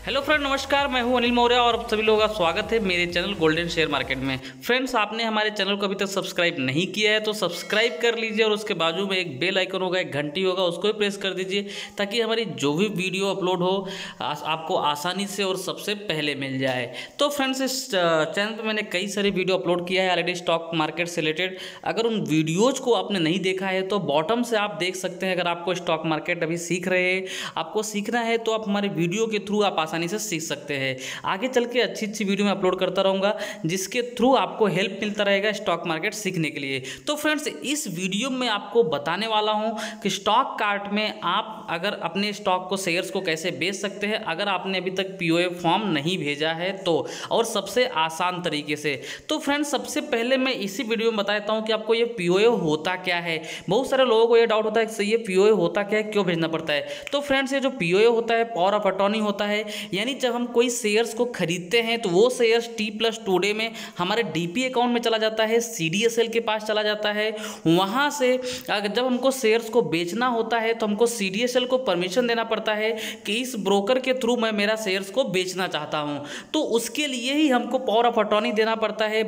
Hello friend, नमस्कार। मैं हूं अनिल मौर्य और आप सभी लोगों का स्वागत है मेरे चैनल गोल्डन शेयर मार्केट में। फ्रेंड्स, आपने हमारे चैनल को अभी तक सब्सक्राइब नहीं किया है तो सब्सक्राइब कर लीजिए और उसके बाजू में एक बेल आइकन होगा, एक घंटी होगा, उसको भी प्रेस कर दीजिए ताकि हमारी जो भी वीडियो अपलोड हो आपको आसानी से और सबसे पहले मिल जाए। तो फ्रेंड्स, इस चैनल पर मैंने कई सारे वीडियो अपलोड किया है ऑलरेडी स्टॉक मार्केट से रिलेटेड। अगर उन वीडियोज़ को आपने नहीं देखा है तो बॉटम से आप देख सकते हैं। अगर आपको स्टॉक मार्केट अभी सीख रहे हैं, आपको सीखना है तो आप हमारे वीडियो के थ्रू आप आसानी से सीख सकते हैं। आगे चल के अच्छी अच्छी वीडियो मैं अपलोड करता रहूँगा जिसके थ्रू आपको हेल्प मिलता रहेगा स्टॉक मार्केट सीखने के लिए। तो फ्रेंड्स, इस वीडियो में आपको बताने वाला हूँ कि स्टॉक कार्ट में आप अगर अपने स्टॉक को शेयर्स को कैसे बेच सकते हैं अगर आपने अभी तक पीओए फॉर्म नहीं भेजा है तो, और सबसे आसान तरीके से। तो फ्रेंड्स, सबसे पहले मैं इसी वीडियो में बता देता हूँ कि आपको ये पीओए होता क्या है। बहुत सारे लोगों को ये डाउट होता है कि ये पीओए होता क्या है, क्यों भेजना पड़ता है। तो फ्रेंड्स, ये जो पीओए होता है पावर ऑफ अटॉर्नी होता है, यानी जब हम कोई शेयर्स को खरीदते हैं तो वो शेयर्स T+2 डे में हमारे डीपी अकाउंट में चला जाता है, CDSL के पास चला जाता है। वहाँ से जब हमको शेयर्स को बेचना होता है तो हमको CDSL को परमिशन देना पड़ता है कि इस ब्रोकर के थ्रू मैं मेरा शेयर्स को बेचना चाहता हूँ। तो उसके लिए ही हमको पावर ऑफ अटॉर्नी देना पड़ता है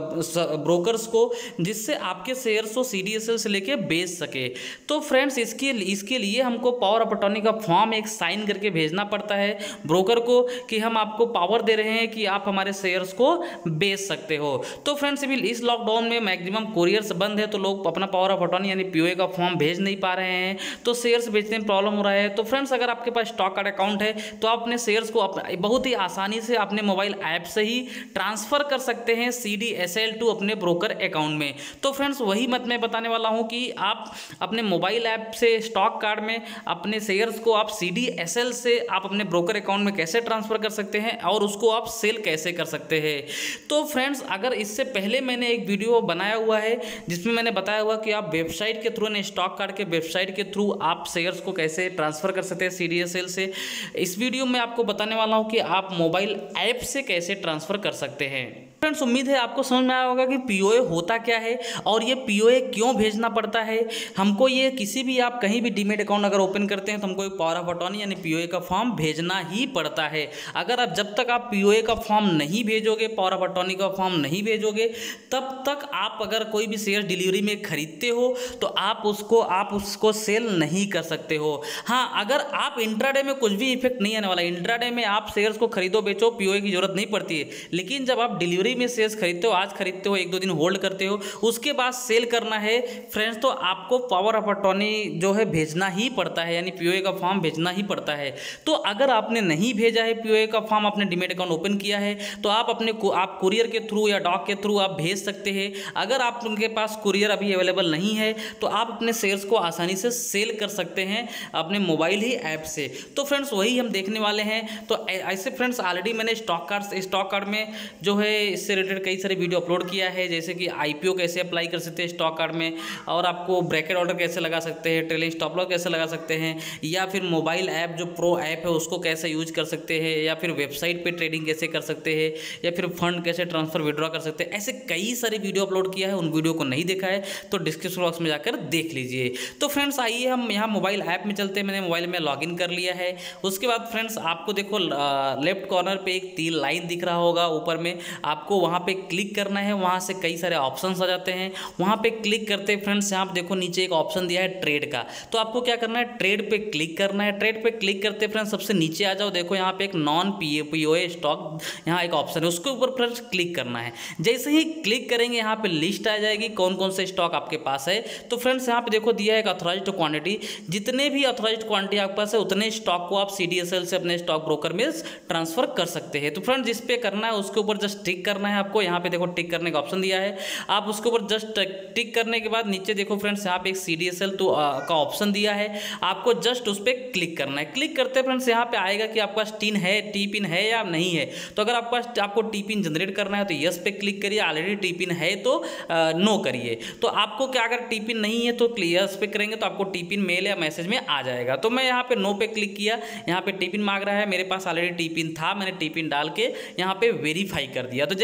ब्रोकर्स को, जिससे आपके शेयर्स को CDSL से लेके बेच सके। तो फ्रेंड्स, इसके लिए हमको पावर ऑफ अटॉर्नी का फॉर्म एक साइन करके भेजना पड़ता है ब्रोकर को कि हम आपको पावर दे रहे हैं कि आप हमारे शेयर्स को बेच सकते हो। तो फ्रेंड्स, अभी इस लॉकडाउन में मैक्सिमम कोरियर्स बंद है तो लोग अपना पावर ऑफ अटॉर्नी यानी पीओए का फॉर्म भेज नहीं पा रहे हैं, तो शेयर्स बेचने में प्रॉब्लम हो रहा है। तो फ्रेंड्स, अगर आपके पास स्टॉक कार्ड अकाउंट है तो आप अपने शेयर्स को बहुत ही आसानी से अपने मोबाइल ऐप से ही ट्रांसफर कर सकते हैं CDSL टू अपने ब्रोकर अकाउंट में। तो फ्रेंड्स, वही मैं बताने वाला हूँ कि आप अपने मोबाइल ऐप से स्टॉक कार्ड में अपने शेयर्स को आप CDSL से आप अपने ब्रोकर अकाउंट में कैसे ट्रांसफर कर सकते हैं और उसको आप सेल कैसे कर सकते हैं। तो फ्रेंड्स, अगर इससे पहले मैंने एक वीडियो बनाया हुआ है जिसमें मैंने बताया हुआ कि आप वेबसाइट के थ्रू यानी स्टॉक कार्ड के वेबसाइट के थ्रू आप शेयर्स को कैसे ट्रांसफर कर सकते हैं CDSL से। इस वीडियो में आपको बताने वाला हूं कि आप मोबाइल ऐप से कैसे ट्रांसफर कर सकते हैं। फ्रेंड्स, उम्मीद है आपको समझ में आया होगा कि पीओए होता क्या है और ये पीओए क्यों भेजना पड़ता है। हमको ये किसी भी आप कहीं भी डीमेट अकाउंट अगर ओपन करते हैं तो हमको एक पावर ऑफ अटॉर्नी यानी पीओए का फॉर्म भेजना ही पड़ता है। अगर आप जब तक आप पीओए का फॉर्म नहीं भेजोगे, पावर ऑफ अटॉर्नी का फॉर्म नहीं भेजोगे, तब तक आप अगर कोई भी शेयर डिलीवरी में खरीदते हो तो आप उसको सेल नहीं कर सकते हो। हाँ, अगर आप इंट्राडे में कुछ भी इफेक्ट नहीं आने वाला, इंट्राडे में आप शेयर्स को खरीदो बेचो, पीओए की जरूरत नहीं पड़ती है। लेकिन जब आप डिलीवरी में शेयर्स खरीदते हो, आज खरीदते हो, एक दो दिन होल्ड करते हो, उसके बाद सेल करना है फ्रेंड्स, तो आपको पावर ऑफ अटॉर्नी जो है भेजना ही पड़ता है, यानी पीओए का फॉर्म भेजना ही पड़ता है। तो अगर आपने नहीं भेजा है पीओए का फॉर्म, आपने डीमेट अकाउंट ओपन किया है तो आप कुरियर के थ्रू या डॉक के थ्रू आप भेज सकते हैं। अगर आप उनके पास कुरियर अभी अवेलेबल नहीं है तो आप अपने शेयर्स को आसानी से सेल कर सकते हैं अपने मोबाइल ही ऐप से। तो फ्रेंड्स, वही हम देखने वाले हैं। तो ऐसे फ्रेंड्स, ऑलरेडी मैंने स्टॉक कार्ड में जो है इससे रिलेटेड कई सारे वीडियो अपलोड किया है, जैसे कि IPO कैसे अप्लाई कर सकते हैं स्टॉक कार्ड में, और आपको ब्रैकेट ऑर्डर कैसे लगा सकते हैं, ट्रेलिंग स्टॉप लॉस कैसे लगा सकते हैं, या फिर मोबाइल ऐप जो प्रो ऐप है उसको कैसे यूज कर सकते हैं, या फिर वेबसाइट पे ट्रेडिंग कैसे कर सकते हैं, या फिर फंड कैसे ट्रांसफर विड्रॉ कर सकते हैं। ऐसे कई सारे वीडियो अपलोड किया है, उन वीडियो को नहीं देखा है तो डिस्क्रिप्शन बॉक्स में जाकर देख लीजिए। तो फ्रेंड्स, आइए हम यहाँ मोबाइल ऐप में चलते हैं। मैंने मोबाइल में लॉगिन कर लिया है। उसके बाद फ्रेंड्स, आपको देखो लेफ्ट कॉर्नर पे एक 3 लाइन दिख रहा होगा ऊपर में, आपको वहाँ पे क्लिक करना है। वहाँ से कई सारे ऑप्शंस आ जाते हैं, वहाँ पे क्लिक करते हैं फ्रेंड्स। यहाँ पे देखो नीचे एक ऑप्शन दिया है ट्रेड का, तो आपको क्या करना है, ट्रेड पे क्लिक करना है। ट्रेड पे क्लिक करते फ्रेंड्स सबसे नीचे आ जाओ, देखो यहाँ पे एक नॉन पीओए स्टॉक यहाँ एक ऑप्शन है, उसके ऊपर फ्रेंड्स क्लिक करना है। जैसे ही क्लिक करेंगे यहाँ पे लिस्ट आ जाएगी कौन कौन से स्टॉक आपके पास है। तो फ्रेंड्स, यहाँ पे देखो दिया है एक ऑथराइज्ड क्वांटिटी, जितने भी ऑथराइज्ड क्वांटिटी आपके पास है उतने स्टॉक को आप CDSL से अपने स्टॉक ब्रोकर में ट्रांसफर कर सकते हैं। तो फ्रेंड्स, जिस पे करना है उसके ऊपर जस्ट टिक करना है आपको। यहाँ पे देखो टिक करने का ऑप्शन दिया है, आप उसके ऊपर जस्ट टिक करने के बाद नीचे देखो फ्रेंड्स यहाँ पे एक CDSL का ऑप्शन दिया है, आपको जस्ट उस पर क्लिक करना है। क्लिक करते फ्रेंड्स यहाँ पे आएगा कि आपका टी पिन है या नहीं है। तो अगर आपको टी पिन जनरेट करना है तो यस पे क्लिक करिए, ऑलरेडी टी पिन है तो नो करिए। तो आपको क्या, अगर टी पिन नहीं है तो यस पे करेंगे तो आपको टी पिन मेल या मैसेज में आ जाएगा। तो मैं यहाँ पे नो पे क्लिक किया, यहाँ पे टी पिन मांग रहा है, मेरे पास ऑलरेडी टी पिन था, मैंने टी पिन डाल के यहाँ पे वेरीफाई कर दिया। तो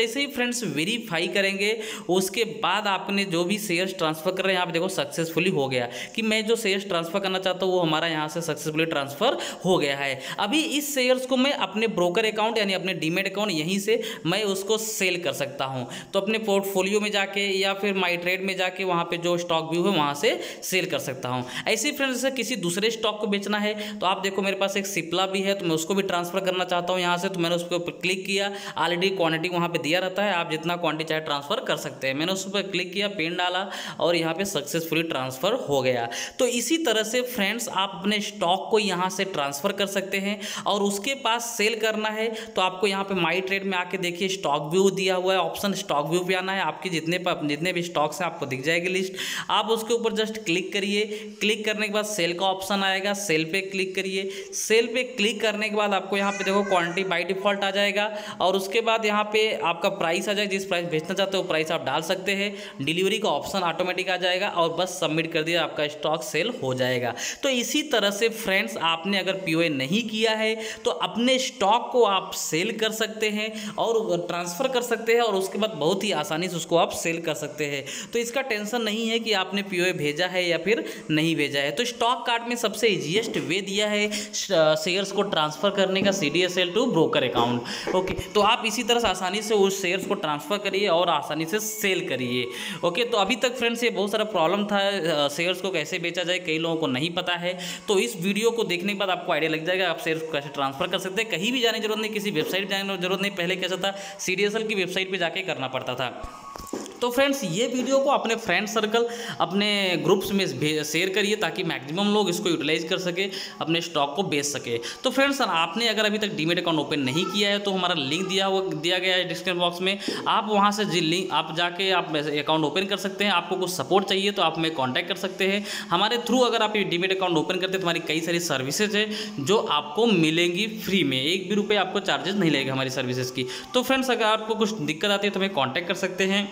जैसे ही फ्रेंड्स वेरीफाई करेंगे उसके बाद आपने जो भी शेयर्स ट्रांसफर कर रहे हैं यहाँ पे देखो सक्सेसफुली हो गया कि मैं जो शेयर्स ट्रांसफर करना चाहता हूँ वो हमारा यहाँ से सक्सेसफुली ट्रांसफर हो गया है। अभी इस शेयर्स को मैं अपने ब्रोकर अकाउंट यानी अपने डीमेट अकाउंट यहीं से मैं उसको सेल कर सकता हूँ। तो अपने पोर्टफोलियो में जाके या फिर माई ट्रेड में जाके वहाँ पे जो स्टॉक व्यू है वहाँ से सेल कर सकता हूँ। ऐसे ही फ्रेंड्स जैसे किसी दूसरे स्टॉक को बेचना है तो आप देखो मेरे पास एक सिप्ला भी है, तो मैं उसको भी ट्रांसफर करना चाहता हूँ यहाँ से, तो मैंने उस पर क्लिक किया। ऑलरेडी क्वांटिटी वहाँ पे दिया रहता है, आप जितना क्वांटिटी चाहे ट्रांसफर कर सकते हैं। मैंने उस पर क्लिक किया, पिन डाला और यहाँ पे सक्सेसफुली ट्रांसफर हो गया। तो इसी तरह से फ्रेंड्स आप अपने स्टॉक को यहाँ से ट्रांसफर कर सकते हैं और उसके पास सेल करना है तो आपको यहाँ पे माई ट्रेड में आके देखिए स्टॉक व्यू दिया हुआ है, ऑप्शन स्टॉक व्यू पे आना है। आपके जितने भी स्टॉक्स हैं आपको दिख जाएगी लिस्ट, आप उसके ऊपर जस्ट क्लिक करिए। क्लिक करने के बाद सेल का ऑप्शन आएगा, सेल पे क्लिक करिए। सेल पे क्लिक करने के बाद आपको यहाँ पे देखो क्वांटिटी बाय डिफॉल्ट आ जाएगा और उसके बाद यहाँ पे आपका प्राइस आ जाएगा, जिस प्राइस बेचना चाहते हो वो प्राइस आप डाल सकते हैं। डिलीवरी का ऑप्शन ऑटोमेटिक आ जाएगा और बस सबमिट कर दिया, आपका स्टॉक सेल हो जाएगा। तो इसी तरह से फ्रेंड्स आपने अगर पीओए नहीं किया है तो अपने स्टॉक को आप सेल कर सकते हैं और ट्रांसफर कर सकते हैं और उसके बाद बहुत ही आसानी से उसको आप सेल कर सकते हैं। तो इसका टेंशन नहीं है कि आपने पीओए भेजा है या फिर नहीं भेजा है। तो स्टॉक कार्ड में सबसे इजीएस्ट वे दिया है शेयर्स को ट्रांसफर करने का, CDSL to broker account. Okay, तो आप इसी तरह से आसानी से उस शेयर्स को ट्रांसफर करिए और आसानी से सेल करिए। ओके, तो अभी तक फ्रेंड्स ये बहुत सारा प्रॉब्लम था शेयर्स को कैसे बेचा जाए, कई लोगों को नहीं पता है। तो इस वीडियो को देखने के बाद आपको आइडिया लग जाएगा आप शेयर्स को कैसे ट्रांसफर कर सकते हैं। कहीं भी जाने की जरूरत नहीं, किसी वेबसाइट जाने की जरूरत नहीं। पहले कैसा था, CDSL की वेबसाइट पर जाके करना पड़ता था। तो फ्रेंड्स ये वीडियो को अपने फ्रेंड सर्कल, अपने ग्रुप्स में शेयर करिए ताकि मैक्सिमम लोग इसको यूटिलाइज कर सके, अपने स्टॉक को बेच सके। तो फ्रेंड्स आपने अगर अभी तक डीमेट अकाउंट ओपन नहीं किया है तो हमारा लिंक दिया गया है डिस्क्रिप्शन बॉक्स में, आप वहां से लिंक आप जाके आप अकाउंट ओपन कर सकते हैं। आपको कुछ सपोर्ट चाहिए तो आप हमें कॉन्टैक्ट कर सकते हैं। हमारे थ्रू अगर आप ये डीमेट अकाउंट ओपन करते हैं तो हमारी कई सारी सर्विसेज है जो आपको मिलेंगी फ्री में, 1 भी रुपये आपको चार्जेस नहीं लगेगा हमारी सर्विसेज की। तो फ्रेंड्स अगर आपको कुछ दिक्कत आती है तो हमें कॉन्टैक्ट कर सकते हैं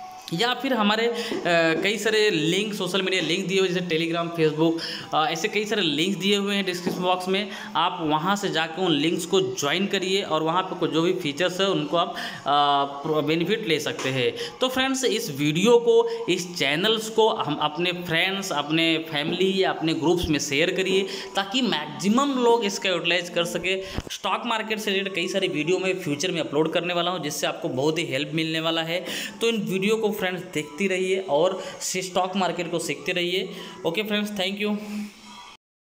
या फिर हमारे कई सारे लिंक, सोशल मीडिया लिंक दिए हुए जैसे टेलीग्राम, फेसबुक, ऐसे कई सारे लिंक्स दिए हुए हैं डिस्क्रिप्शन बॉक्स में। आप वहां से जाकर उन लिंक्स को ज्वाइन करिए और वहां पे जो भी फीचर्स है उनको आप बेनिफिट ले सकते हैं। तो फ्रेंड्स इस वीडियो को, इस चैनल्स को हम अपने फ्रेंड्स, अपने फैमिली या अपने ग्रुप्स में शेयर करिए ताकि मैक्सिमम लोग इसका यूटिलाइज कर सके। स्टॉक मार्केट से रिलेटेड कई सारी वीडियो में फ्यूचर में अपलोड करने वाला हूँ जिससे आपको बहुत ही हेल्प मिलने वाला है। तो इन वीडियो को फ्रेंड्स देखती रहिए और स्टॉक मार्केट को सीखते रहिए। Okay friends, thank you.